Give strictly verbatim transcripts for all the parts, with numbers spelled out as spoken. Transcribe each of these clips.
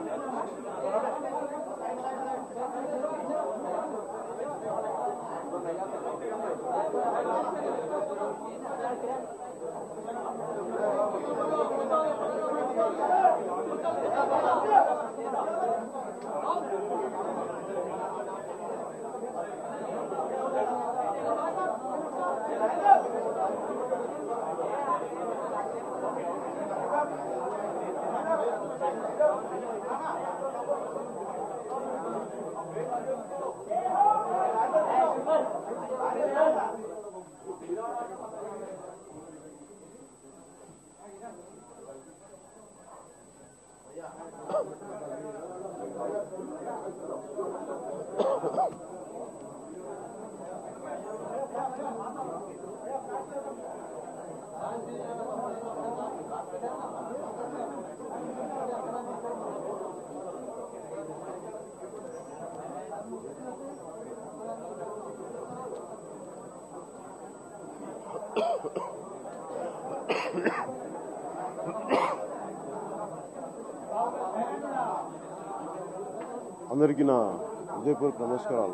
అందరికీ నా హృదయపూర్వక నమస్కారాలు.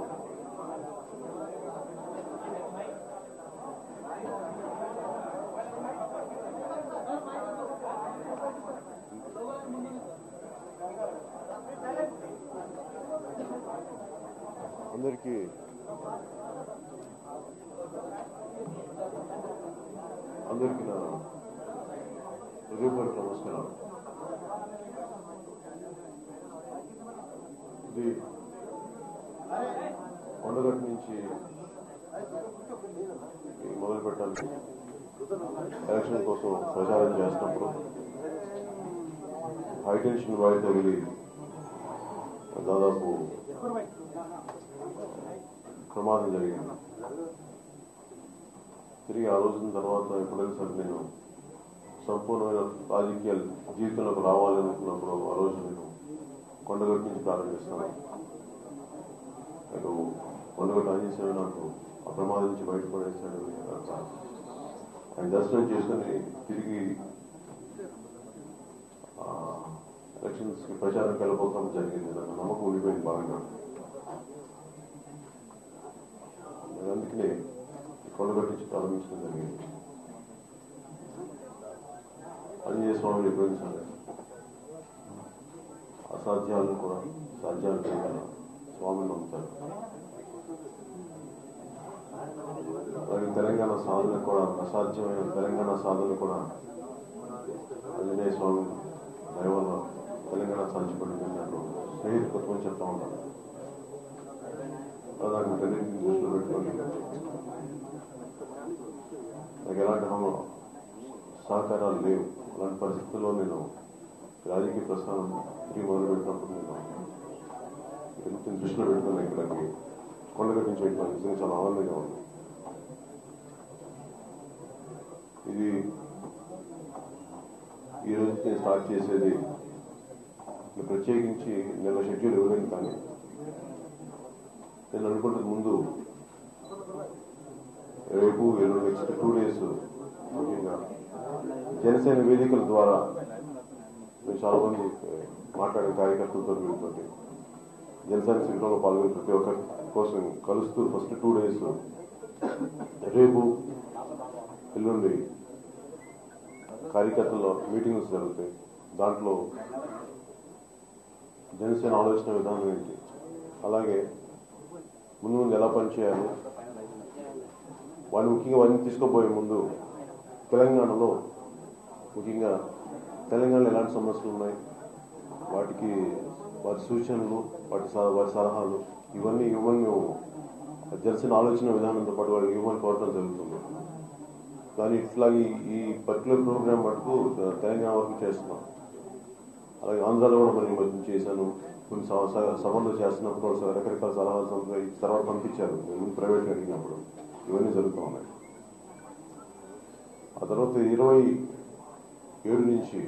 అందరికీ అందరికీ నా హృదయపూర్వక నమస్కారాలు. ఇది కొండగట్టు నుంచి మొదలు పెట్టడానికి ఎలక్షన్ కోసం ప్రచారం చేసినప్పుడు హైటెన్షన్ వైర్ తగిలి దాదాపు ప్రమాదం జరిగింది. తిరిగి ఆ రోజున తర్వాత ఎప్పుడైనా సరే నేను సంపూర్ణమైన రాజకీయ జీవితంలోకి రావాలనుకున్నప్పుడు ఆ రోజు నేను కొండగట్టు నుంచి ప్రారంభిస్తాను. నాకు కొండగట్టు ఆంజనేయ నాకు ఆ ప్రమాదం నుంచి బయటపడేస్తాడు. ఆయన దర్శనం చేసుకుని తిరిగి ఎలక్షన్స్కి ప్రచారం వెళ్ళిపోవడం జరిగింది. నాకు నమ్మకం ఉండిపోయింది బాగా. అందుకనే కొండగట్టు నుంచి ప్రారంభించడం జరిగింది. ఆంజనేయ స్వామిని ఎప్పుడైనా సరే అసాధ్యాలను కూడా సాధ్యాలు చేయగల స్వామిని నమ్ముతారు. అలాగే తెలంగాణ సాధన కూడా అసాధ్యమైన తెలంగాణ సాధన కూడా ఆంజనేయ స్వామి దయ వల్ల తెలంగాణ సాధ్యపడింది. నాకు స్నేహితులు కొంతమంది చెప్తా ఉంటారు. దాన్ని రెండింటిని దృష్టిలో పెట్టుకొని నాకు ఎలాంటి హామీ సహకారాలు లేవు. అలాంటి పరిస్థితుల్లో నేను రాజకీయ ప్రస్థానం తిరిగి మొదలు పెట్టినప్పుడు నేను ఎందుకు దృష్టిలో పెట్టుకుని ఇక్కడికి కొండగట్టు నుంచి పెట్టిన నిజంగా చాలా ఆనందంగా ఉంది. ఇది ఈ రోజు నేను స్టార్ట్ చేసేది ప్రత్యేకించి నెల షెడ్యూల్ ఇవ్వలేదు. కానీ నేను అనుకుంటున్న ముందు రేపు ఎల్లుండి నెక్స్ట్ టూ డేస్ ముఖ్యంగా జనసేన వేదికల ద్వారా నేను చాలా మంది మాట్లాడే కార్యకర్తలతో వీళ్ళతో జనసేన శిబిరంలో పాల్గొని ప్రతి ఒక్కరి కోసం కలుస్తూ ఫస్ట్ టూ డేస్ రేపు ఎల్లుండి కార్యకర్తల్లో మీటింగ్స్ జరుగుతాయి. దాంట్లో జనసేన ఆలోచన విధానం ఏంటి, అలాగే ముందు ముందు ఎలా పనిచేయాలి, వాళ్ళు ముఖ్యంగా వారిని తీసుకోబోయే ముందు తెలంగాణలో ముఖ్యంగా తెలంగాణలో ఎలాంటి సమస్యలు ఉన్నాయి, వాటికి వారి సూచనలు, వాటి వారి సలహాలు ఇవన్నీ ఇవ్వని మేము జనసేన ఆలోచన విధానంతో పాటు వాళ్ళకి ఇవ్వని కోరటం జరుగుతుంది. కానీ ఇట్లాగే ఈ పర్టికులర్ ప్రోగ్రామ్ మటుకు తెలంగాణ వరకు చేస్తున్నాం. అలాగే ఆంధ్రాలో కూడా మరి మధ్య చేశాను. కొన్ని సభలు చేస్తున్నప్పుడు రకరకాల సలహాలు తర్వాత పంపించారు. నేను ప్రైవేట్గా అడిగినప్పుడు ఇవన్నీ జరుగుతూ ఉన్నాయి. ఆ తర్వాత ఇరవై ఏడు నుంచి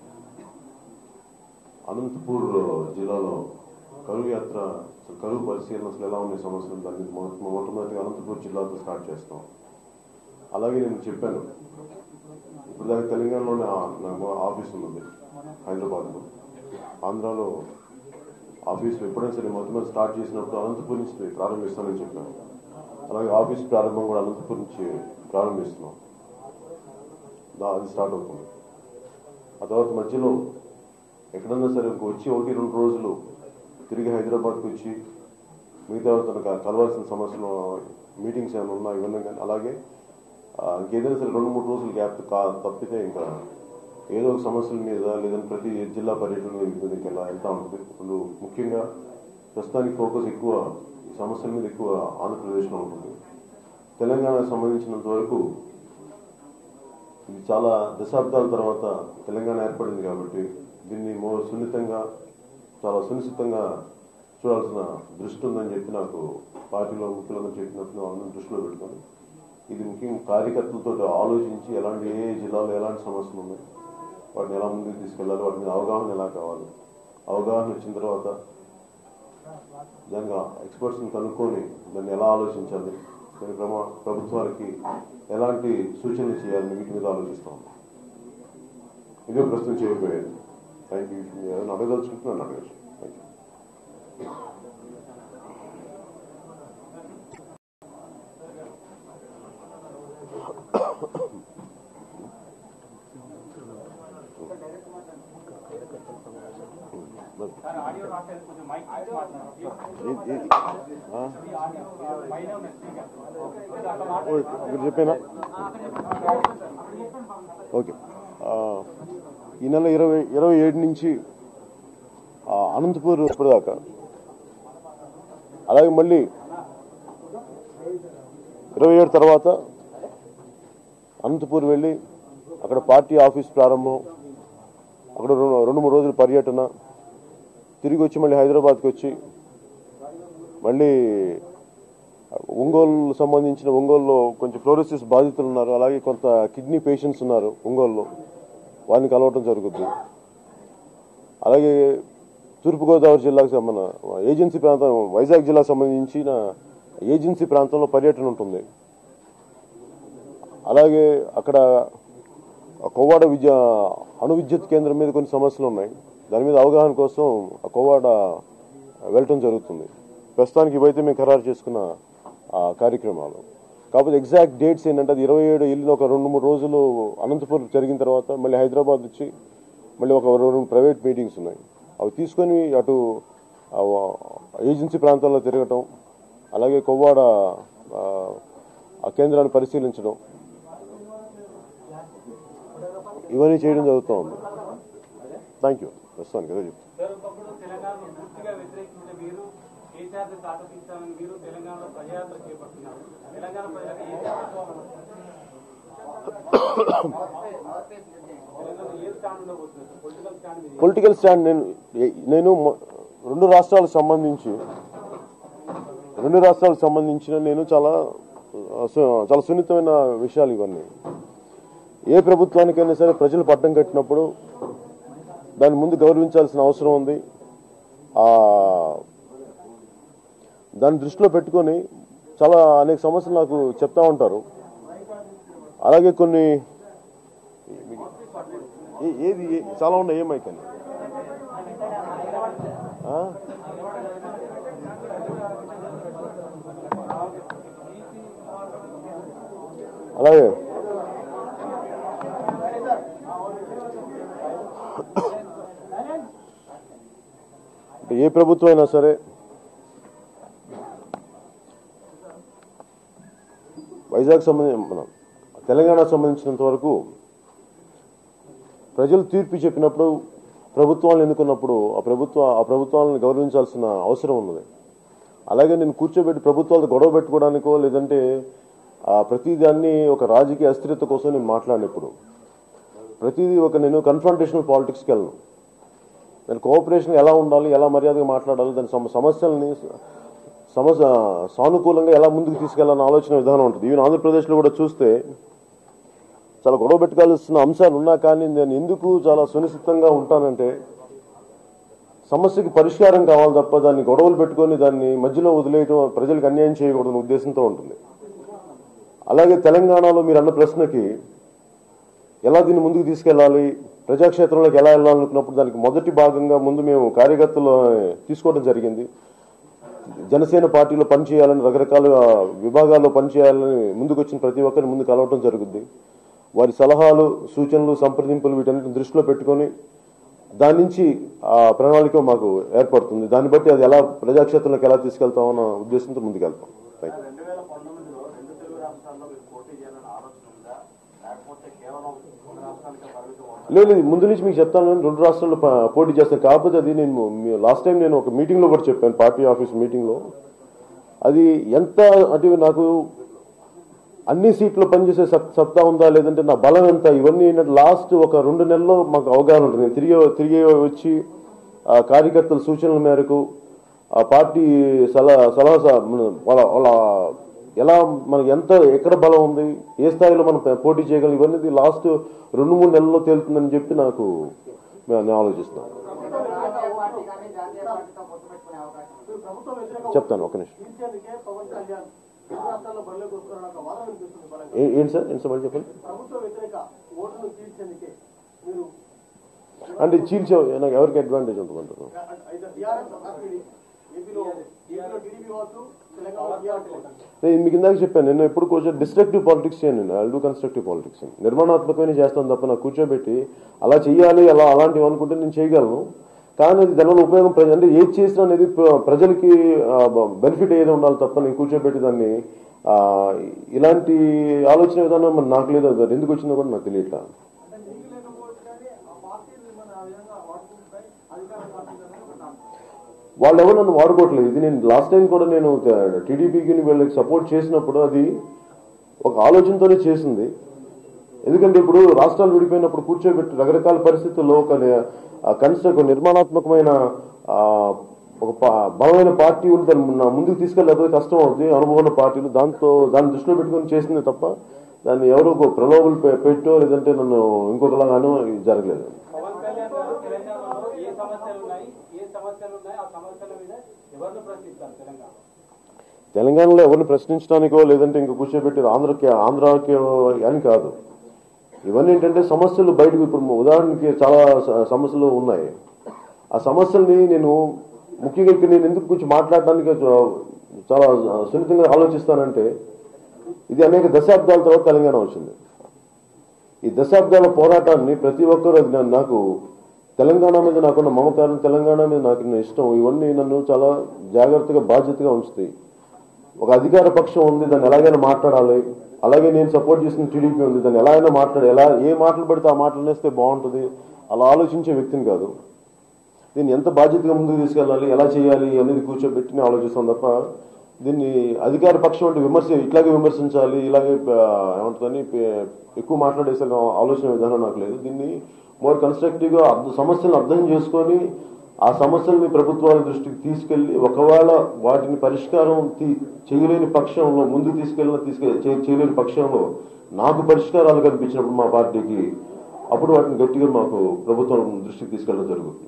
అనంతపూర్ జిల్లాలో కరువు యాత్ర, కరువు పరిశీలన అసలు ఎలా ఉన్నాయి సమస్యలు, దాన్ని మొట్టమొదటిగా అనంతపూర్ జిల్లాతో స్టార్ట్ చేస్తాం. అలాగే నేను చెప్పాను, ఇప్పుడు దాకా తెలంగాణలోనే నాకు ఆఫీస్ ఉంది హైదరాబాద్లో. ఆంధ్రాలో ఆఫీసులు ఎప్పుడైనా సరే మొదటి స్టార్ట్ చేసినప్పుడు అనంతపురం నుంచి ప్రారంభిస్తానని చెప్పాను. అలాగే ఆఫీస్ ప్రారంభం కూడా అనంతపురం నుంచి ప్రారంభిస్తున్నాం. అది స్టార్ట్ అవుతుంది. ఆ తర్వాత మధ్యలో ఎక్కడన్నా సరే వచ్చి ఒకటి రెండు రోజులు తిరిగి హైదరాబాద్కి వచ్చి మిగతా తనకు కలవాల్సిన సమస్యలు మీటింగ్స్ ఏమైనా ఉన్నా ఇవన్నీ కానీ అలాగే ఇంకేదైనా సరే రెండు మూడు రోజులు గ్యాప్ తప్పితే ఇంకా ఏదో ఒక సమస్యల మీద లేదంటే ప్రతి జిల్లా పర్యటన మీదకి ఎలా వెళ్తూ ఉంటుంది. ఇప్పుడు ముఖ్యంగా ప్రస్తుతానికి ఫోకస్ ఎక్కువ ఈ సమస్యల మీద ఎక్కువ ఆంధ్రప్రదేశ్లో ఉంటుంది. తెలంగాణకు సంబంధించినంత వరకు ఇది చాలా దశాబ్దాల తర్వాత తెలంగాణ ఏర్పడింది కాబట్టి దీన్ని మో సున్నితంగా చాలా సునిశ్చితంగా చూడాల్సిన దృష్టి ఉందని చెప్పి నాకు పార్టీలో ముఖ్యులందరూ చెప్పినప్పుడు వాళ్ళని దృష్టిలో పెట్టుకొని ఇది ముఖ్యంగా కార్యకర్తలతో ఆలోచించి ఎలాంటి ఏ జిల్లాలో ఎలాంటి సమస్యలు ఉన్నాయి, వాటిని ఎలా ముందుకు తీసుకెళ్ళాలి, వాటి మీద అవగాహన ఎలా కావాలి, అవగాహన వచ్చిన తర్వాత దానికి ఎక్స్పర్ట్స్ని కనుక్కొని దాన్ని ఎలా ఆలోచించాలి, దాని ప్రమా ప్రభుత్వానికి ఎలాంటి సూచనలు చేయాలని వీటి మీద ఆలోచిస్తా ఉన్నాం. ఇదే ప్రస్తుతం చేయకపోయేది. Thank you. ఏదైనా అడగదలుచుకుంటున్నాను అడగచ్చు. Thank you. చెప్పేనా? ఓకే. ఈ నెల ఇరవై ఇరవై ఏడు నుంచి అనంతపూర్ ఇప్పటిదాకా, అలాగే మళ్ళీ ఇరవై ఏడు తర్వాత అనంతపూర్ వెళ్ళి అక్కడ పార్టీ ఆఫీస్ ప్రారంభం, అక్కడ రెండు రెండు మూడు రోజుల పర్యటన, తిరిగి వచ్చి మళ్ళీ హైదరాబాద్కి వచ్చి మళ్ళీ ఒంగోలు సంబంధించిన ఒంగోలులో కొంచెం ఫ్లోరోసిస్ బాధితులు ఉన్నారు, అలాగే కొంత కిడ్నీ పేషెంట్స్ ఉన్నారు ఒంగోలులో, వారిని కలవటం జరుగుద్ది. అలాగే తూర్పుగోదావరి జిల్లాకు మన ఏజెన్సీ ప్రాంతం వైజాగ్ జిల్లాకు సంబంధించిన ఏజెన్సీ ప్రాంతంలో పర్యటన ఉంటుంది. అలాగే అక్కడ కోవాడ విద్య అణు విద్యుత్ కేంద్రం మీద కొన్ని సమస్యలు ఉన్నాయి, దాని మీద అవగాహన కోసం కోవాడ వెళ్ళటం జరుగుతుంది. ప్రస్తుతానికి ఇవైతే మేము ఖరారు చేసుకున్న కార్యక్రమాలు. కాకపోతే ఎగ్జాక్ట్ డేట్స్ ఏంటంటే అది ఇరవై ఏడు వెళ్ళిన ఒక రెండు మూడు రోజులు అనంతపురం జరిగిన తర్వాత మళ్ళీ హైదరాబాద్ వచ్చి మళ్ళీ ఒక రెండు ప్రైవేట్ మీటింగ్స్ ఉన్నాయి, అవి తీసుకొని అటు ఏజెన్సీ ప్రాంతాల్లో తిరగటం, అలాగే కొవ్వాడ ఆ కేంద్రాన్ని పరిశీలించడం, ఇవన్నీ చేయడం జరుగుతూ ఉంది. Thank you. ప్రస్తుతానికి అదే చెప్తాను. పొలిటికల్ స్టాండ్ నేను నేను రెండు రాష్ట్రాలకు సంబంధించి రెండు రాష్ట్రాలకు సంబంధించిన నేను చాలా చాలా సున్నితమైన విషయాలు ఇవన్నీ. ఏ ప్రభుత్వానికైనా సరే ప్రజలు పట్టం కట్టినప్పుడు దాన్ని ముందు గౌరవించాల్సిన అవసరం ఉంది. దాన్ని దృష్టిలో పెట్టుకొని చాలా అనేక సమస్యలు నాకు చెప్తా ఉంటారు. అలాగే కొన్ని ఏది చాలా ఉన్నాయి ఏమైకని అలాగే ఏ ప్రభుత్వం అయినా సరే వైజాగ్ సంబంధించి మన తెలంగాణకు సంబంధించినంత వరకు ప్రజలు తీర్పు చెప్పినప్పుడు ప్రభుత్వాలను ఎన్నుకున్నప్పుడు ఆ ప్రభుత్వ ఆ ప్రభుత్వాలను గౌరవించాల్సిన అవసరం ఉన్నది. అలాగే నేను కూర్చోబెట్టి ప్రభుత్వాలతో గొడవ పెట్టుకోవడానికో లేదంటే ప్రతిదాన్ని ఒక రాజకీయ అస్థిరత కోసం నేను మాట్లాడినప్పుడు ప్రతిదీ ఒక నేను కన్ఫ్రంటేషనల్ పాలిటిక్స్కి వెళ్ళను. దాని కోఆపరేషన్ ఎలా ఉండాలి, ఎలా మర్యాదగా మాట్లాడాలి, దాని సమస్యల్ని సమస్య సానుకూలంగా ఎలా ముందుకు తీసుకెళ్లాలన్న ఆలోచన విధానం ఉంటుంది. ఈవెన్ ఆంధ్రప్రదేశ్లో కూడా చూస్తే చాలా గొడవ పెట్టుకోవాల్సిన అంశాలు ఉన్నా కానీ నేను ఎందుకు చాలా సునిశ్చితంగా ఉంటానంటే సమస్యకి పరిష్కారం కావాలి తప్ప దాన్ని గొడవలు పెట్టుకొని దాన్ని మధ్యలో వదిలేయడం ప్రజలకు అన్యాయం చేయకూడదన్న ఉద్దేశంతో ఉంటుంది. అలాగే తెలంగాణలో మీరు అన్న ప్రశ్నకి ఎలా దీన్ని ముందుకు తీసుకెళ్లాలి, ప్రజాక్షేత్రంలోకి ఎలా వెళ్ళాలనుకున్నప్పుడు దానికి మొదటి భాగంగా ముందు మేము కార్యకర్తలు తీసుకోవడం జరిగింది. జనసేన పార్టీలో పనిచేయాలని రకరకాల విభాగాల్లో పనిచేయాలని ముందుకు వచ్చిన ప్రతి ఒక్కరిని ముందు కలవటం జరుగుద్ది. వారి సలహాలు, సూచనలు, సంప్రదింపులు వీటన్నిటిని దృష్టిలో పెట్టుకొని దాని నుంచి ఆ ప్రణాళిక మాకు ఏర్పడుతుంది. దాన్ని బట్టి అది ఎలా ప్రజాక్షేత్రంలోకి ఎలా తీసుకెళ్తామన్న ఉద్దేశంతో ముందుకెళ్తాం. లేదు, ముందు నుంచి మీకు చెప్తాను, రెండు రాష్ట్రాల్లో పోటీ చేస్తాను. కాకపోతే అది నేను లాస్ట్ టైం నేను ఒక మీటింగ్లో కూడా చెప్పాను, పార్టీ ఆఫీస్ మీటింగ్లో. అది ఎంత అంటే నాకు అన్ని సీట్లు పనిచేసే సత్తా ఉందా లేదంటే నా బలం ఎంత, ఇవన్నీ లాస్ట్ ఒక రెండు నెలల్లో మాకు అవగాహన ఉంటుంది. నేను తిరిగి తిరిగి వచ్చి ఆ కార్యకర్తల సూచనల మేరకు ఆ పార్టీ సలహా సలహా వాళ్ళ వాళ్ళ ఎలా మనకి ఎంత ఎక్కడ బలం ఉంది, ఏ స్థాయిలో మనం పోటీ చేయగలం, ఇవన్నీ లాస్ట్ రెండు మూడు నెలల్లో తేలుతుందని చెప్పి నాకు నేను ఆలోచిస్తాను. చెప్తాను ఒక నిమిషం. ఏంటి సార్ ఏంటి సార్ మళ్ళీ చెప్పండి. అంటే చీల్చే నాకు ఎవరికి అడ్వాంటేజ్ ఉంటుందంటారు? నేను మీకు ఇందాక చెప్పాను, నేను ఎప్పుడు కొంచెం డిస్ట్రక్టివ్ పాలిటిక్స్ చేయను. నేను ఐ డూ కన్స్ట్రక్టివ్ పాలిటిక్స్. నిర్మాణాత్మకమైన చేస్తాను తప్ప నాకు కూర్చోబెట్టి అలా చెయ్యాలి అలా అలాంటివి అనుకుంటే నేను చేయగలను. కానీ దానివల్ల ఉపయోగం ప్రజ అంటే ఏది చేసినా అనేది ప్రజలకి బెనిఫిట్ ఏదో ఉండాలి తప్ప నేను కూర్చోబెట్టి దాన్ని ఇలాంటి ఆలోచన విధానం మరి నాకు లేదు. అది ఎందుకు వచ్చిందో కూడా నాకు తెలియట్లా. వాళ్ళు ఎవరు నన్ను వాడుకోవట్లేదు. ఇది నేను లాస్ట్ టైం కూడా నేను టీడీపీకి వీళ్ళకి సపోర్ట్ చేసినప్పుడు అది ఒక ఆలోచనతోనే చేసింది. ఎందుకంటే ఇప్పుడు రాష్ట్రాలు విడిపోయినప్పుడు కూర్చోబెట్టి రకరకాల పరిస్థితుల్లో ఒక కన్స్ట్రక్ట్ నిర్మాణాత్మకమైన ఒక బలమైన పార్టీ ఉంటే దాన్ని ముందుకు తీసుకెళ్ళకపోతే కష్టం అవుతుంది. అనుభవం పార్టీలు దాంతో దాన్ని దృష్టిలో పెట్టుకుని చేసింది తప్ప దాన్ని ఎవరో ప్రలోభలు పెట్టో లేదంటే నన్ను ఇంకొకలాగానో జరగలేదు. తెలంగాణలో ఎవరిని ప్రశ్నించడానికో లేదంటే ఇంకా కూర్చోబెట్టి ఆంధ్రకి ఆంధ్రాకి అని కాదు. ఇవన్నీ ఏంటంటే సమస్యలు బయటకు ఇప్పుడు ఉదాహరణకి చాలా సమస్యలు ఉన్నాయి. ఆ సమస్యల్ని నేను ముఖ్యంగా ఇక్కడ నేను ఎందుకు కొంచెం మాట్లాడడానికి చాలా సున్నితంగా ఆలోచిస్తానంటే ఇది అనేక దశాబ్దాల తర్వాత తెలంగాణ వచ్చింది. ఈ దశాబ్దాల పోరాటాన్ని ప్రతి ఒక్కరు అది నాకు తెలంగాణ మీద నాకున్న మమకారం, తెలంగాణ మీద నాకు ఇష్టం, ఇవన్నీ నన్ను చాలా జాగ్రత్తగా బాధ్యతగా ఉంచుతాయి. ఒక అధికార పక్షం ఉంది, దాన్ని ఎలాగైనా మాట్లాడాలి. అలాగే నేను సపోర్ట్ చేసిన టీడీపీ ఉంది, దాన్ని ఎలా అయినా మాట్లాడాలి. ఎలా ఏ మాటలు పడితే ఆ మాటలు నేస్తే బాగుంటుంది అలా ఆలోచించే వ్యక్తిని కాదు. దీన్ని ఎంత బాధ్యతగా ముందుకు తీసుకెళ్ళాలి, ఎలా చేయాలి అనేది కూర్చోబెట్టి ఆలోచిస్తాం తప్ప దీన్ని అధికార పక్షం అంటే విమర్శ ఇట్లాగే విమర్శించాలి, ఇలాగే ఏమంటుందని ఎక్కువ మాట్లాడేసే ఆలోచన విధానం నాకు లేదు. దీన్ని మోర్ కన్స్ట్రక్టివ్గా సమస్యలను అర్థం చేసుకొని ఆ సమస్యల్ని ప్రభుత్వాల దృష్టికి తీసుకెళ్లి ఒకవేళ వాటిని పరిష్కారం చేయలేని పక్షంలో ముందు తీసుకెళ్ళిన తీసుకె చేయలేని పక్షంలో నాకు పరిష్కారాలు కనిపించినప్పుడు మా పార్టీకి అప్పుడు వాటిని గట్టిగా మాకు ప్రభుత్వం దృష్టికి తీసుకెళ్ళడం జరుగుతుంది.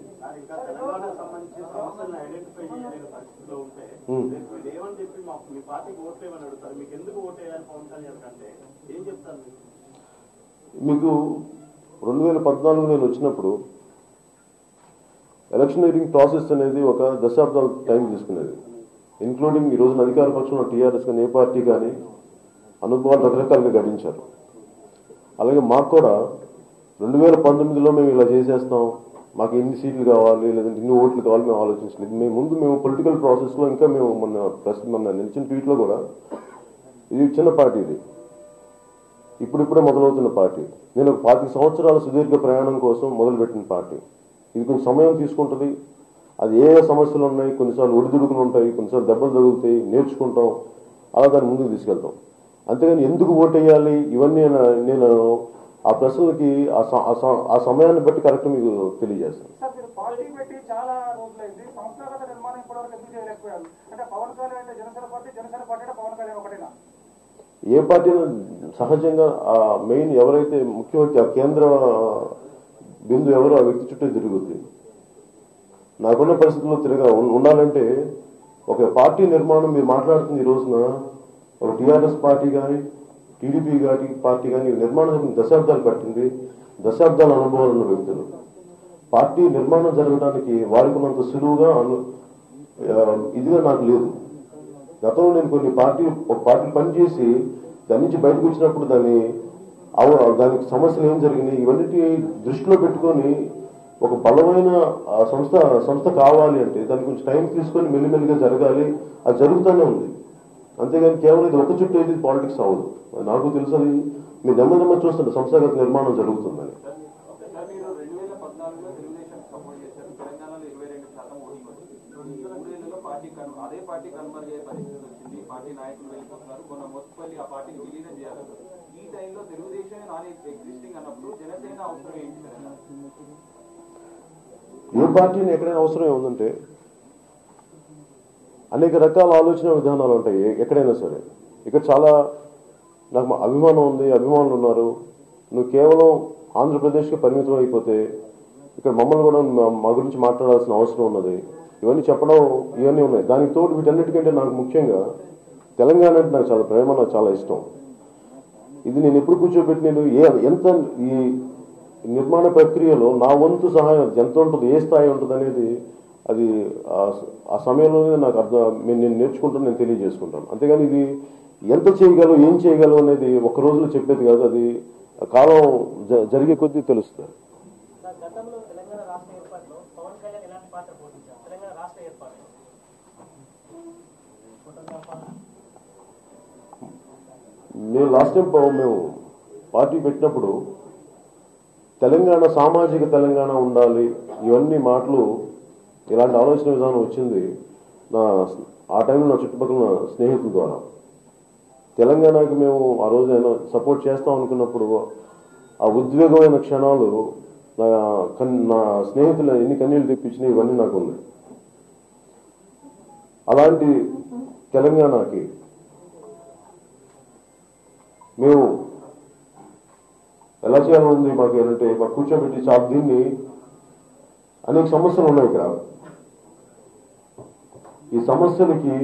మీకు రెండు వేల పద్నాలుగు నేను వచ్చినప్పుడు ఎలక్షనీరింగ్ ప్రాసెస్ అనేది ఒక దశాబ్దాల టైం తీసుకునేది. ఇంక్లూడింగ్ ఈ రోజున అధికార పక్షంలో టీఆర్ఎస్ కానీ ఏ పార్టీ కానీ అనుభవాలు రకరకాలుగా గడించారు. అలాగే మాకు కూడా రెండు వేల పంతొమ్మిదిలో మేము ఇలా చేసేస్తాం, మాకు ఎన్ని సీట్లు కావాలి లేదంటే ఇన్ని ఓట్లు కావాలి మేము ఆలోచించలేదు. మేము ముందు మేము పొలిటికల్ ప్రాసెస్లో ఇంకా మేము మొన్న ప్రస్తుతం మొన్న నిలిచిన ట్వీట్లో కూడా ఇది చిన్న పార్టీ, ఇది ఇప్పుడిప్పుడే మొదలవుతున్న పార్టీ. నేను ఒక పాతిక సంవత్సరాల సుదీర్ఘ ప్రయాణం కోసం మొదలుపెట్టిన పార్టీ. ఇది కొంచెం సమయం తీసుకుంటుంది. అది ఏ సమస్యలు ఉన్నాయి, కొన్నిసార్లు ఒడిదుడుకులు ఉంటాయి, కొన్నిసార్లు దెబ్బలు తగులుతాయి, నేర్చుకుంటాం, అలా దాన్ని ముందుకు తీసుకెళ్తాం. అంతేగాని ఎందుకు ఓటేయాలి ఇవన్నీ నేను ఆ ప్రశ్నలకి ఆ సమయాన్ని బట్టి కరెక్ట్ మీకు తెలియజేస్తాను. ఏ పార్టీ సహజంగా ఆ మెయిన్ ఎవరైతే ముఖ్యమంత్రి ఆ కేంద్ర బిందు ఎవరు ఆ వ్యక్తి చుట్టూ తిరుగుతుంది. నాకున్న పరిస్థితుల్లో తిరగా ఉండాలంటే ఒక పార్టీ నిర్మాణం మీరు మాట్లాడుతుంది ఈ రోజున ఒక టీఆర్ఎస్ పార్టీ కానీ టీడీపీ కానీ పార్టీ కానీ నిర్మాణం దశాబ్దాలు పట్టింది. దశాబ్దాల అనుభవాలు ఉన్న వ్యక్తులు. పార్టీ నిర్మాణం జరగడానికి వాడుకున్నంత సులువుగా అను ఇదిగా నాకు లేదు. గతంలో నేను కొన్ని పార్టీ ఒక పార్టీ పనిచేసి దాని నుంచి బయటకు వచ్చినప్పుడు దాన్ని దానికి సమస్యలు ఏం జరిగినాయి ఇవన్నిటి దృష్టిలో పెట్టుకొని ఒక బలమైన సంస్థ సంస్థ కావాలి అంటే దానికి కొంచెం టైం తీసుకొని మెల్లిమెల్లిగా జరగాలి. అది జరుగుతూనే ఉంది. అంతేగాని కేవలం ఇది ఒక చుట్టూ ఇది పాలిటిక్స్ అవ్వదు. నాకు తెలుసు అది మీరు నెమ్మది నెమ్మది చూస్తుంటే సంస్థాగత నిర్మాణం జరుగుతుందని. అదే పార్టీ కనుమరుగయ్యే పరిస్థితి వచ్చింది. పార్టీ నాయకులు వెళ్ళిపోతున్నారు. మొన్న మోసుపల్లి ఆ పార్టీని విలీనం చేయాలి. ఈ టైంలో తెలుగుదేశం నాన్ ఎగ్జిస్టింగ్ అన్నప్పుడు జనసేన అవసరం ఏంటి తెలంగాణ? ఏ పార్టీని ఎక్కడైనా అవసరం ఏముందంటే అనేక రకాల ఆలోచన విధానాలు ఉంటాయి ఎక్కడైనా సరే. ఇక్కడ చాలా నాకు అభిమానం ఉంది, అభిమానులు ఉన్నారు. నువ్వు కేవలం ఆంధ్రప్రదేశ్కి పరిమితం అయిపోతే ఇక్కడ మమ్మల్ని కూడా మా గురించి మాట్లాడాల్సిన అవసరం ఉన్నది. ఇవన్నీ చెప్పడం ఇవన్నీ ఉన్నాయి. దానికి తోడు వీటన్నిటికంటే నాకు ముఖ్యంగా తెలంగాణ అంటే నాకు చాలా ప్రేమ, నాకు చాలా ఇష్టం. ఇది నేను ఎప్పుడు కూర్చోబెట్టి నేను ఏ ఎంత ఈ నిర్మాణ ప్రక్రియలో నా వంతు సహాయం ఎంత ఉంటుంది, ఏ స్థాయి ఉంటుంది అనేది అది ఆ సమయంలోనే నాకు అర్థం నేను నేర్చుకుంటాను, నేను తెలియజేసుకుంటాను. అంతేగాని ఇది ఎంత చేయగలవు, ఏం చేయగలవు అనేది ఒక రోజులో చెప్పేది కాదు. అది కాలం జరిగే కొద్దీ తెలుస్తుంది. నేను లాస్ట్ టైం మేము పార్టీ పెట్టినప్పుడు తెలంగాణ సామాజిక తెలంగాణ ఉండాలి ఇవన్నీ మాటలు ఇలాంటి ఆలోచన విధానం వచ్చింది నా ఆ టైంలో నా చుట్టుపక్కల స్నేహితుల ద్వారా. తెలంగాణకి మేము ఆ రోజు అయినా సపోర్ట్ చేస్తాం అనుకున్నప్పుడు ఆ ఉద్వేగమైన క్షణాలు నా నా స్నేహితులు ఎన్ని కన్నీళ్ళు తెప్పించినాయి ఇవన్నీ నాకు ఉన్నాయి. అలాంటి తెలంగాణకి మేము ఎలా చేయాలని మాకు ఏంటంటే మాకు కూర్చోబెట్టి చాలా దీన్ని అనేక సమస్యలు ఉన్నాయి ఇక్కడ. ఈ సమస్యలకి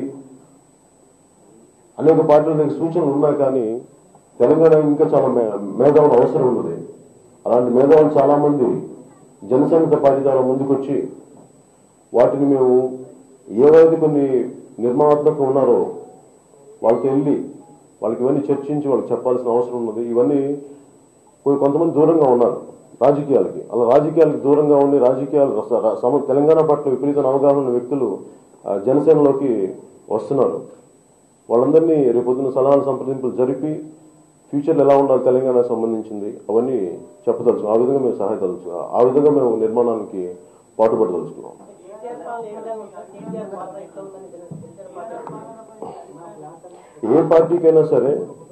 అనేక పార్టీల అనేక సూచనలు ఉన్నా కానీ తెలంగాణ ఇంకా చాలా మేధావులు అవసరం ఉన్నది. అలాంటి మేధావులు చాలా మంది జనసంఘ పార్టీ ద్వారా ముందుకొచ్చి వాటిని మేము ఏవైతే కొన్ని నిర్మాణాత్మకంగా ఉన్నారో వాళ్ళకి వెళ్ళి వాళ్ళకి ఇవన్నీ చర్చించి వాళ్ళకి చెప్పాల్సిన అవసరం ఉన్నది. ఇవన్నీ కొంతమంది దూరంగా ఉన్నారు రాజకీయాలకి. అలా రాజకీయాలకు దూరంగా ఉండి రాజకీయాలు తెలంగాణ పట్ల విపరీత అవగాహన ఉన్న వ్యక్తులు జనసేనలోకి వస్తున్నారు. వాళ్ళందరినీ రేపొద్దున సలహాలు సంప్రదింపులు జరిపి ఫ్యూచర్లో ఎలా ఉండాలి తెలంగాణకు సంబంధించింది అవన్నీ చెప్పదలుచు. ఆ విధంగా మేము సహాయదలుచు ఆ విధంగా మేము నిర్మాణానికి పాటుపడదలుచుకున్నాం. ఏ పార్టీకైనా సరే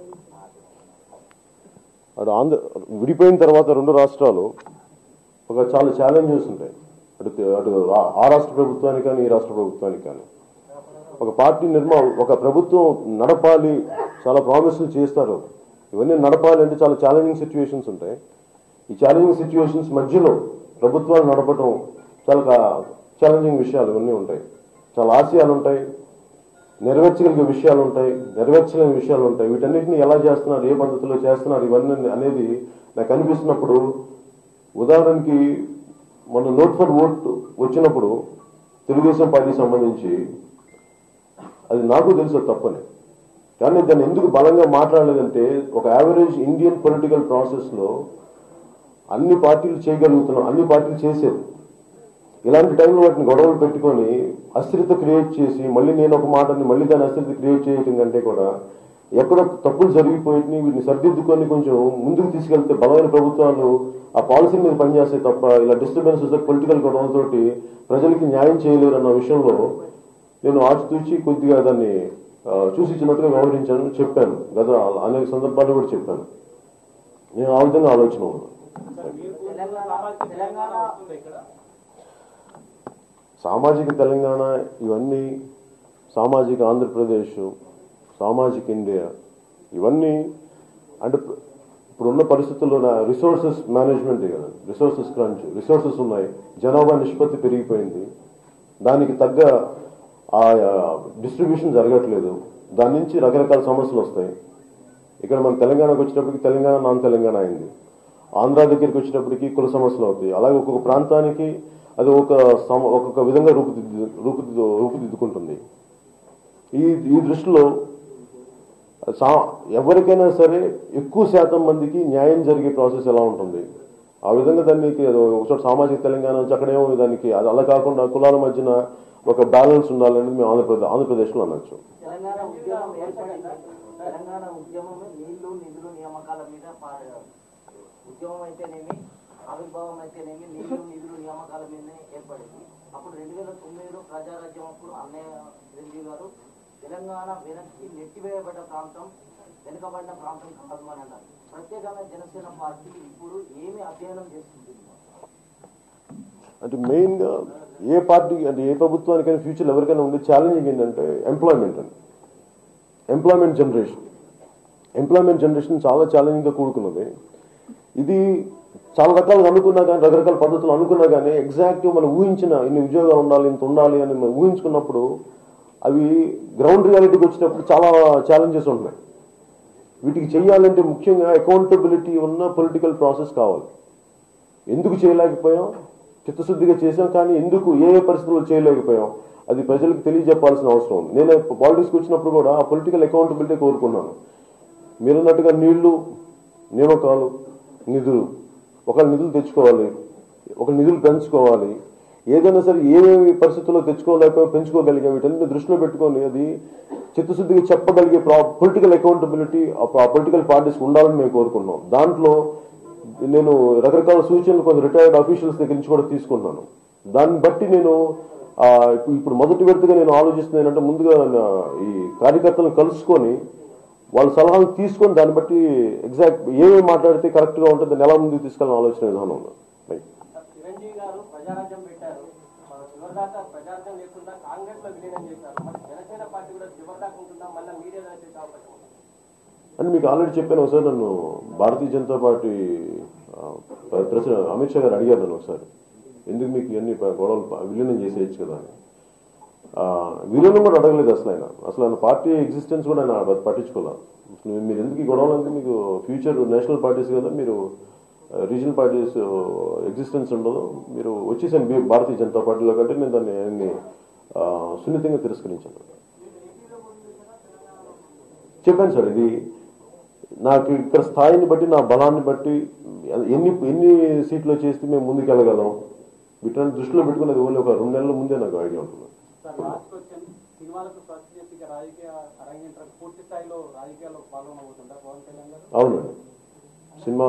అటు ఆంధ్ర విడిపోయిన తర్వాత రెండు రాష్ట్రాలు ఒక చాలా ఛాలెంజెస్ ఉంటాయి. అటు అటు ఆ రాష్ట్ర ప్రభుత్వానికి కానీ ఈ రాష్ట్ర ప్రభుత్వానికి కానీ. ఒక పార్టీ నిర్మాణం ఒక ప్రభుత్వం నడపాలి, చాలా ప్రామిసులు చేస్తారు. ఇవన్నీ నడపాలి అంటే చాలా ఛాలెంజింగ్ సిచ్యువేషన్స్ ఉంటాయి. ఈ ఛాలెంజింగ్ సిచ్యువేషన్స్ మధ్యలో ప్రభుత్వాలు నడపడం చాలా ఛాలెంజింగ్ విషయాలు ఇవన్నీ ఉంటాయి. చాలా ఆశయాలు ఉంటాయి, నెరవేర్చగలిగే విషయాలు ఉంటాయి, నెరవేర్చలేని విషయాలు ఉంటాయి. వీటన్నిటిని ఎలా చేస్తున్నారు, ఏ పద్ధతిలో చేస్తున్నారు ఇవన్నీ అనేది నాకు అనిపిస్తున్నప్పుడు, ఉదాహరణకి మన నోట్ ఫర్ ఓట్ వచ్చినప్పుడు తెలుగుదేశం పార్టీకి సంబంధించి అది నాకు తెలుసు తప్పని, కానీ దాన్ని ఎందుకు బలంగా మాట్లాడలేదంటే ఒక యావరేజ్ ఇండియన్ పొలిటికల్ ప్రాసెస్లో అన్ని పార్టీలు చేయగలుగుతున్నాం, అన్ని పార్టీలు చేసేది. ఇలాంటి టైంలో వాటిని గొడవలు పెట్టుకొని అస్థిరత క్రియేట్ చేసి మళ్ళీ నేను ఒక మాటని మళ్ళీ దాని అస్థిరత క్రియేట్ చేయటం కంటే కూడా ఎక్కడో తప్పులు జరిగిపోయి వీటిని సరిదిద్దుకొని కొంచెం ముందుకు తీసుకెళ్తే బలమైన ప్రభుత్వాలు ఆ పాలసీ మీద పనిచేస్తాయి తప్ప ఇలా డిస్టర్బెన్సెస్ పొలిటికల్ గొడవలతోటి ప్రజలకి న్యాయం చేయలేరు అన్న విషయంలో నేను ఆచితూచి కొద్దిగా దాన్ని చూసి చిన్నట్టుగా వ్యవహరించాను చెప్పాను. గత అనేక సందర్భాల్లో కూడా చెప్పాను. నేను ఆ విధంగా ఆలోచన ఉన్నాను. సామాజిక తెలంగాణ ఇవన్నీ సామాజిక ఆంధ్రప్రదేశ్, సామాజిక ఇండియా ఇవన్నీ అంటే ఇప్పుడున్న పరిస్థితుల్లో రిసోర్సెస్ మేనేజ్మెంట్ కదా, రిసోర్సెస్ క్రంచ్, రిసోర్సెస్ ఉన్నాయి, జనాభా నిష్పత్తి పెరిగిపోయింది, దానికి తగ్గ ఆ డిస్ట్రిబ్యూషన్ జరగట్లేదు, దాని నుంచి రకరకాల సమస్యలు వస్తాయి. ఇక్కడ మన తెలంగాణకు వచ్చినప్పటికీ తెలంగాణ నాన్ తెలంగాణ అయింది. ఆంధ్ర దగ్గరికి వచ్చినప్పటికీ కుల సమస్యలు అవుతాయి. అలాగే ఒక్కొక్క ప్రాంతానికి అది ఒక ఒక్కొక్క విధంగా రూపుదిద్దు రూపుదిద్దు రూపుదిద్దుకుంటుంది. ఈ ఈ దృష్టిలో ఎవరికైనా సరే ఎక్కువ శాతం మందికి న్యాయం జరిగే ప్రాసెస్ ఎలా ఉంటుంది, ఆ విధంగా దానికి ఒకచోట సామాజిక తెలంగాణ నుంచి అక్కడేమో దానికి అది అలా కాకుండా కులాల మధ్యన ఒక బ్యాలెన్స్ ఉండాలనేది మేము ఆంధ్రప్రదేశ్ ఆంధ్రప్రదేశ్లో అనొచ్చు. తెలంగాణ ఉద్యమం ఏర్పడింది. తెలంగాణ ఉద్యమం నీళ్లు నిధులు నియామకాల మీద ఉద్యమం అయితేనేమి ఆవిర్భావం అయితేనేమి నీళ్లు నిధులు నియామకాల మీదనే ఏర్పడింది. అప్పుడు రెండు వేల తొమ్మిదిలో ప్రజారాజ్యం అప్పుడు అన్నయ్య చిరంజీవి గారు తెలంగాణ వెనక్కి నెట్టివేయబడ్డ ప్రాంతం వెనుకబడిన ప్రాంతం కాదు అని అన్నారు. ప్రత్యేకంగా జనసేన పార్టీ ఇప్పుడు ఏమి అధ్యయనం చేస్తుంది అంటే మెయిన్గా ఏ పార్టీ అంటే ఏ ప్రభుత్వానికైనా ఫ్యూచర్లో ఎవరికైనా ఉండే ఛాలెంజింగ్ ఏంటంటే ఎంప్లాయ్మెంట్ అండి. ఎంప్లాయ్మెంట్ జనరేషన్ ఎంప్లాయ్మెంట్ జనరేషన్ చాలా ఛాలెంజింగ్గా కూడుకున్నది. ఇది చాలా రకాలుగా అనుకున్నా కానీ రకరకాల పద్ధతులు అనుకున్నా కానీ ఎగ్జాక్ట్గా మనం ఊహించిన ఇన్ని ఉద్యోగాలు ఉండాలి ఇంత ఉండాలి అని మనం ఊహించుకున్నప్పుడు అవి గ్రౌండ్ రియాలిటీకి వచ్చినప్పుడు చాలా ఛాలెంజెస్ ఉన్నాయి. వీటికి చేయాలంటే ముఖ్యంగా అకౌంటబిలిటీ ఉన్న పొలిటికల్ ప్రాసెస్ కావాలి. ఎందుకు చేయలేకపోయాం, చిత్తశుద్ధిగా చేసాం, కానీ ఎందుకు ఏ ఏ పరిస్థితుల్లో చేయలేకపోయాం అది ప్రజలకు తెలియజెప్పాల్సిన అవసరం ఉంది. నేను పాలిటిక్స్కి వచ్చినప్పుడు కూడా ఆ పొలిటికల్ అకౌంటబిలిటీ కోరుకున్నాను. మీరున్నట్టుగా నీళ్లు నియామకాలు నిధులు ఒకళ్ళ నిధులు తెచ్చుకోవాలి, ఒక నిధులు పెంచుకోవాలి, ఏదైనా సరే ఏమేమి పరిస్థితుల్లో తెచ్చుకోలేకపోయి పెంచుకోగలిగే వీటన్ని దృష్టిలో పెట్టుకొని అది చిత్తశుద్ధిగా చెప్పగలిగే పొలిటికల్ అకౌంటబిలిటీ ఆ పొలిటికల్ పార్టీస్ ఉండాలని మేము కోరుకున్నాం. దాంట్లో నేను రకరకాల సూచనలు కొంత రిటైర్డ్ అఫీషియల్స్ దగ్గర నుంచి కూడా తీసుకున్నాను. దాన్ని బట్టి నేను ఇప్పుడు మొదటి విడతగా నేను ఆలోచిస్తుంది ఏంటంటే ముందుగా ఈ కార్యకర్తలను కలుసుకొని వాళ్ళ సలహాలు తీసుకొని దాన్ని బట్టి ఎగ్జాక్ట్ ఏమేమి మాట్లాడితే కరెక్ట్గా ఉంటుంది దాన్ని ఎలా ముందుకు తీసుకెళ్ళిన ఆలోచన విధానం ఉంది. చిరంజీవి గారు ప్రజారాజ్యం పెట్టారు, చివరిదాకా ప్రజారాజ్యం లేకుండా కాంగ్రెస్ లో విలీనం చేశారు. మరి జనసేన పార్టీ కూడా చివరిదాకా ఉంటుందా, మళ్ళీ మీడియా చేసే అవకాశం ఉంది అని మీకు ఆల్రెడీ చెప్పాను. ఒకసారి నన్ను భారతీయ జనతా పార్టీ ప్రెసిడెంట్ అమిత్ షా గారు అడిగారు నన్ను ఒకసారి, ఎందుకు మీకు ఇవన్నీ గొడవలు విలీనం చేసేయచ్చు కదా అని. విలీనం కూడా అడగలేదు అసలు ఆయన. అసలు ఆయన పార్టీ ఎగ్జిస్టెన్స్ కూడా ఆయన పట్టించుకోలేదు. మీరు ఎందుకు ఈ గొడవలు అంటే మీకు ఫ్యూచర్ నేషనల్ పార్టీస్ కదా, మీరు రీజనల్ పార్టీస్ ఎగ్జిస్టెన్స్ ఉండదు, మీరు వచ్చేసాను భారతీయ జనతా పార్టీలో కంటే నేను దాన్ని ఆయన్ని సున్నితంగా తిరస్కరించాను. చెప్పాను సార్, ఇది నాకు ఇక్కడ స్థాయిని బట్టి నా బలాన్ని బట్టి ఎన్ని ఎన్ని సీట్లు చేస్తే మేము ముందుకు వెళ్ళగలం వీటిని దృష్టిలో పెట్టుకున్నది ఓన్లీ ఒక రెండు నెలల ముందే నాకు ఐడియా ఉంటుంది. అవునండి, సినిమా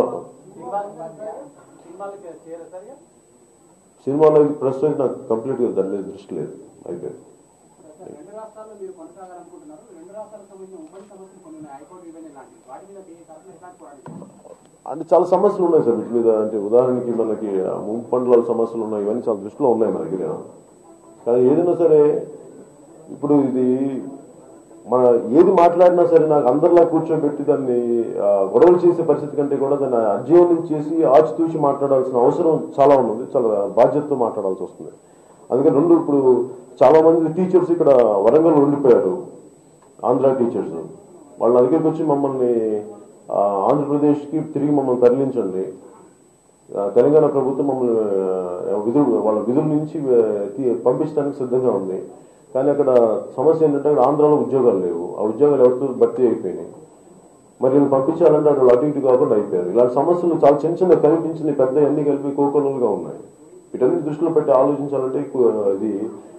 సినిమాలో ప్రస్తుతం నాకు కంప్లీట్గా దాని మీద దృష్టి లేదు, అయిపోయింది. రెండు రాష్ట్రాల్లో మీరు కొనసాగాలనుకుంటున్నారు. రెండు రాష్ట్రాలకు సంబంధించిన ఉమ్మడి సమస్యలు కొన్ని ఉన్నాయి, హైకోర్టు రివెన్యూ లాంటి వాటి మీద మీ తరఫున ఎట్లాంటి పోరాటం? అంటే చాలా సమస్యలు ఉన్నాయి సార్ వీటి మీద. అంటే ఉదాహరణకి మనకి ముంపండ్ల సమస్యలు ఉన్నాయి, ఇవన్నీ చాలా దృష్టిలో ఉన్నాయి మన దగ్గర. కానీ ఏదైనా సరే ఇప్పుడు ఇది మన ఏది మాట్లాడినా సరే నాకు అందరిలా కూర్చోబెట్టి దాన్ని గొడవలు చేసే పరిస్థితి కంటే కూడా దాన్ని అధ్యయనం చేసి ఆచితూచి మాట్లాడాల్సిన అవసరం చాలా ఉన్నది, చాలా బాధ్యతతో మాట్లాడాల్సి వస్తుంది. అందుకని రెండు ఇప్పుడు చాలా మంది టీచర్స్ ఇక్కడ వరంగల్ ఉండిపోయారు, ఆంధ్ర టీచర్స్. వాళ్ళ దగ్గరికి వచ్చి మమ్మల్ని ఆంధ్రప్రదేశ్కి తిరిగి మమ్మల్ని తరలించండి, తెలంగాణ ప్రభుత్వం మమ్మల్ని విధులు వాళ్ళ విధుల నుంచి పంపించడానికి సిద్ధంగా ఉంది. కానీ అక్కడ సమస్య ఏంటంటే అక్కడ ఆంధ్రాలో ఉద్యోగాలు లేవు, ఆ ఉద్యోగాలు ఎవరితో భర్తీ అయిపోయినాయి. మరి నేను పంపించాలంటే అక్కడ అటు ఇటు కాకుండా అయిపోయారు. ఇలాంటి సమస్యలు చాలా చిన్న చిన్న కనిపించిన పెద్ద అన్ని కలిపి కోకొలుగా ఉన్నాయి. వీటన్ని దృష్టిలో పెట్టి ఆలోచించాలంటే ఇది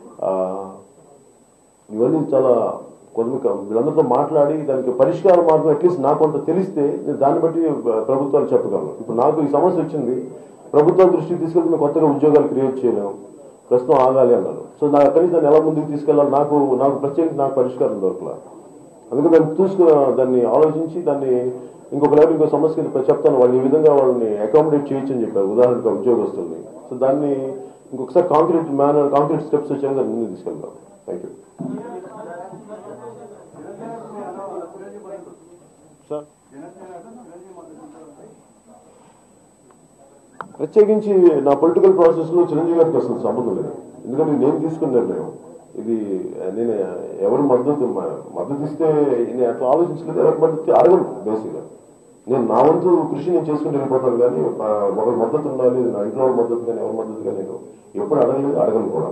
ఇవన్నీ చాలా కొన్ని వీళ్ళందరితో మాట్లాడి దానికి పరిష్కార మార్గం అట్లీస్ట్ నాకు కొంత తెలిస్తే నేను దాన్ని బట్టి ప్రభుత్వాలు చెప్పగలను. ఇప్పుడు నాకు ఈ సమస్య వచ్చింది, ప్రభుత్వం దృష్టికి తీసుకెళ్తే మేము కొత్తగా ఉద్యోగాలు క్రియేట్ చేయలేము, ప్రస్తుతం ఆగాలి అన్నారు. సో నాకు అక్కడి నుంచి దాన్ని ఎలా ముందుకు తీసుకెళ్ళాలి నాకు నాకు ప్రత్యేకించి నాకు పరిష్కారం దొరకలా. అందుకని దాన్ని చూసుకు దాన్ని ఆలోచించి దాన్ని ఇంకొక లెవెల్ ఇంకో సమస్య చెప్తాను, వాళ్ళు ఈ విధంగా వాళ్ళని అకామిడేట్ చేయొచ్చు అని చెప్పారు ఉదాహరణకు ఉద్యోగస్తుల్ని. సో దాన్ని ఇంకొకసారి కాంక్రీట్ మేనర్ కాంక్రీట్ స్టెప్స్ వచ్చాక దాన్ని ముందుకు తీసుకెళ్తాం. Thank you sir. ప్రత్యేకించి నా పొలిటికల్ ప్రాసెస్ లో చిరంజీవి గారికి అసలు సంబంధం లేదు. ఎందుకంటే నేను తీసుకున్న నిర్ణయం ఇది. నేను ఎవరు మద్దతు మద్దతు ఇస్తే నేను అట్లా ఆలోచించలేదు, ఎవరికి మద్దతు అడగను బేసిక్గా. నేను నా వంతు కృషి నేను చేసుకుంటూ వెళ్ళిపోతాను, కానీ ఒక మద్దతు ఉండాలి, నా ఇంట్లో మద్దతు కానీ ఎవరి మద్దతు కానీ నేను ఎప్పుడు అడగలేదు, అడగను కూడా.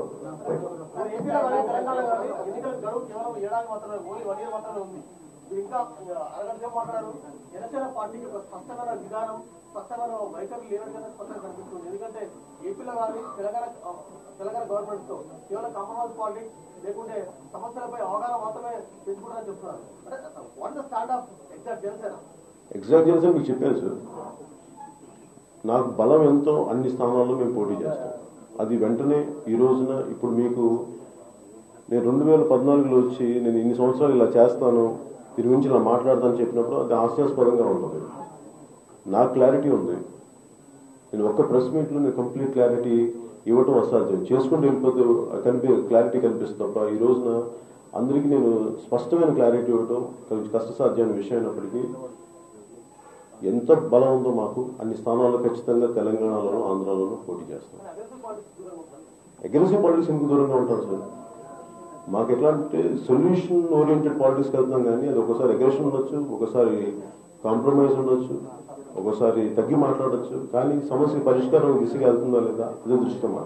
ఇంకా అరగంట మాట్లాడారు. జనసేన పార్టీకి ఒక స్పష్టమైన విధానం, స్పష్టమైన వైఖరి లేవని కదా స్పష్టంగా కనిపిస్తుంది. ఎందుకంటే ఏపీలో కానీ తెలంగాణ తెలంగాణ గవర్నమెంట్ తో కేవలం కాంప్రమైజ్ పాలిటిక్స్ లేకుంటే సమస్యలపై అవగాహన మాత్రమే పెంచుకుంటారని చెప్తున్నారు. అంటే what the stand of exact Janasena? Exact Janasena మీకు చెప్పాను సార్, నాకు బలం ఎంతో అన్ని స్థానాల్లో మేము పోటీ చేస్తాం. అది వెంటనే ఈ రోజున ఇప్పుడు మీకు నేను రెండు వేల పద్నాలుగులో వచ్చి నేను ఇన్ని సంవత్సరాలు ఇలా చేస్తాను, దీని గురించి ఇలా మాట్లాడతాను చెప్పినప్పుడు అది హాస్యాస్పదంగా ఉంటుంది. నాకు క్లారిటీ ఉంది. నేను ఒక్క ప్రెస్ మీట్లో నేను కంప్లీట్ క్లారిటీ ఇవ్వటం అసాధ్యం, చేసుకుంటూ వెళ్ళిపోతే కనిపి క్లారిటీ కనిపిస్తుంది తప్ప ఈ రోజున అందరికీ నేను స్పష్టమైన క్లారిటీ ఇవ్వటం కొంచెం కష్టసాధ్యమైన విషయం అయినప్పటికీ ఎంత బలం ఉందో మాకు అన్ని స్థానాల్లో ఖచ్చితంగా తెలంగాణలోనూ ఆంధ్రాలోనూ పోటీ చేస్తాం. అగ్రెసివ్ పాలిటిక్స్ ఎందుకు దూరంగా ఉంటారు సార్? మాకు ఎట్లా అంటే సొల్యూషన్ ఓరియంటెడ్ పాలిటిక్స్కి వెళ్తున్నాం, కానీ అది ఒకసారి అగ్రెషన్ ఉండొచ్చు, ఒకసారి కాంప్రమైజ్ ఉండొచ్చు, ఒకసారి తగ్గి మాట్లాడచ్చు, కానీ సమస్య పరిష్కారం దిశగా వెళ్తుందా లేదా అదే దృష్టి మాట.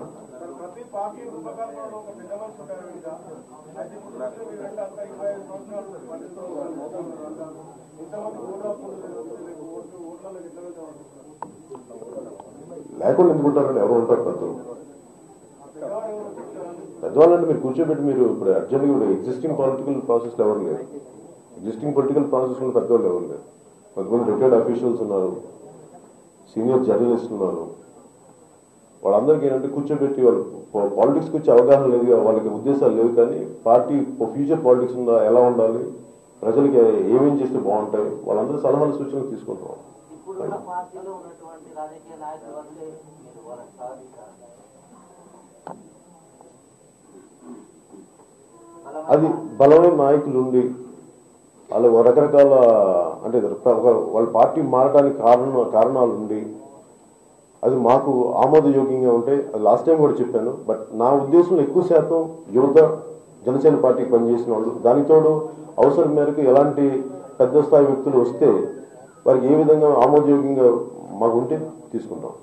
లేకుండా ఎందుకుంటారండి? ఎవరు ఉంటారు పెద్దలు? పెద్దవాళ్ళంటే మీరు కూర్చోబెట్టి మీరు ఇప్పుడు అర్జెంట్గా ఇప్పుడు ఎగ్జిస్టింగ్ పొలిటికల్ ప్రాసెస్లో ఎవరు లేరు. ఎగ్జిస్టింగ్ పొలిటికల్ ప్రాసెస్లో పెద్దవాళ్ళు ఎవరు లేరు. కొంతమంది రిటైర్డ్ అఫీషియల్స్ ఉన్నారు, సీనియర్ జర్నలిస్టులు ఉన్నారు. వాళ్ళందరికీ ఏంటంటే కూర్చోబెట్టి వాళ్ళు పాలిటిక్స్ గురించి అవగాహన లేదు, వాళ్ళకి ఉద్దేశాలు లేవు, కానీ పార్టీ ఫ్యూచర్ పాలిటిక్స్ ఉందా, ఎలా ఉండాలి, ప్రజలకి ఏమేం చేస్తే బాగుంటాయి, వాళ్ళందరూ సలహాలు సూచనలు తీసుకుంటాం. అది బలమైన నాయకులు ఉండి వాళ్ళు రకరకాల అంటే వాళ్ళ పార్టీ మారడానికి కారణ కారణాలు ఉండి అది మాకు ఆమోదయోగ్యంగా ఉంటే, అది లాస్ట్ టైం కూడా చెప్పాను. బట్ నా ఉద్దేశంలో ఎక్కువ శాతం యువత జనసేన పార్టీకి పనిచేసిన వాళ్ళు, దానితోడు అవసరం మేరకు ఎలాంటి పెద్ద స్థాయి వ్యక్తులు వస్తే వారికి ఏ విధంగా ఆమోదయోగ్యంగా మాకు ఉంటే తీసుకుంటాం.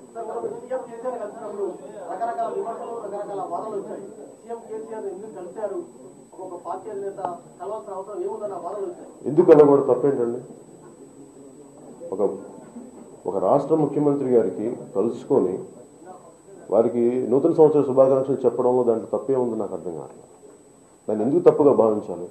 ఎందుకు వెళ్ళకూడదు? తప్పేంటండి? ఒక ఒక రాష్ట్ర ముఖ్యమంత్రి గారికి కలుసుకొని వారికి నూతన సంవత్సర శుభాకాంక్షలు చెప్పడంలో దాంట్లో తప్పే ఉంది, నాకు అర్థం కావట్లేదు. దాన్ని ఎందుకు తప్పుగా భావించాలి?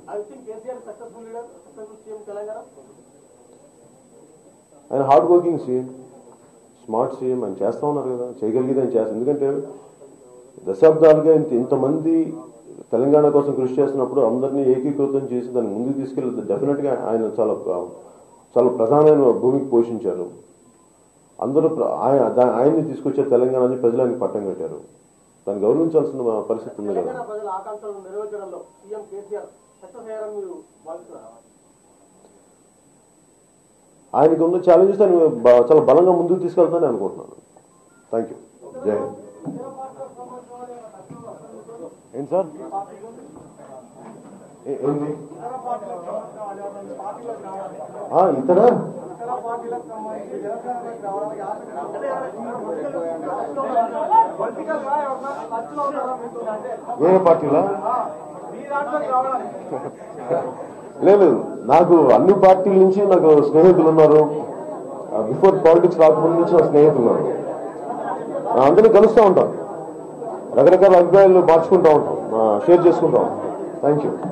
ఆయన hard working CM, smart CM, ఆయన చేస్తా ఉన్నారు కదా, చేయగలిగేది ఆయన చేస్తారు. ఎందుకంటే దశాబ్దాలుగా ఇంత ఇంతమంది తెలంగాణ కోసం కృషి చేస్తున్నప్పుడు అందరినీ ఏకీకృతం చేసి దాన్ని ముందుకు తీసుకెళ్తే డెఫినెట్ గా ఆయన చాలా చాలా ప్రధానమైన భూమికి పోషించారు. అందరూ ఆయన ఆయన్ని తీసుకొచ్చే తెలంగాణ ప్రజలు ఆయనకి పట్టం కట్టారు. దాన్ని గౌరవించాల్సిన పరిస్థితి ఉంది కదా. ఆయనకు ఉన్న ఛాలెంజెస్ ఆయన చాలా బలంగా ముందుకు తీసుకెళ్తానని అనుకుంటున్నాను. Thank you. జై హింద్. ఏంటి సార్? ఏంటి ఇతర ఏ పార్టీలా? లేదు, నాకు అన్ని పార్టీల నుంచి నాకు స్నేహితులు ఉన్నారు. బిఫోర్ పాలిటిక్స్ రాకముందు నుంచి నా స్నేహితులు ఉన్నారు. అందరినీ కలుస్తూ ఉంటాం, రకరకాల అభిప్రాయాలు మార్చుకుంటూ ఉంటాం, షేర్ చేసుకుంటూ ఉంటాం. Thank you.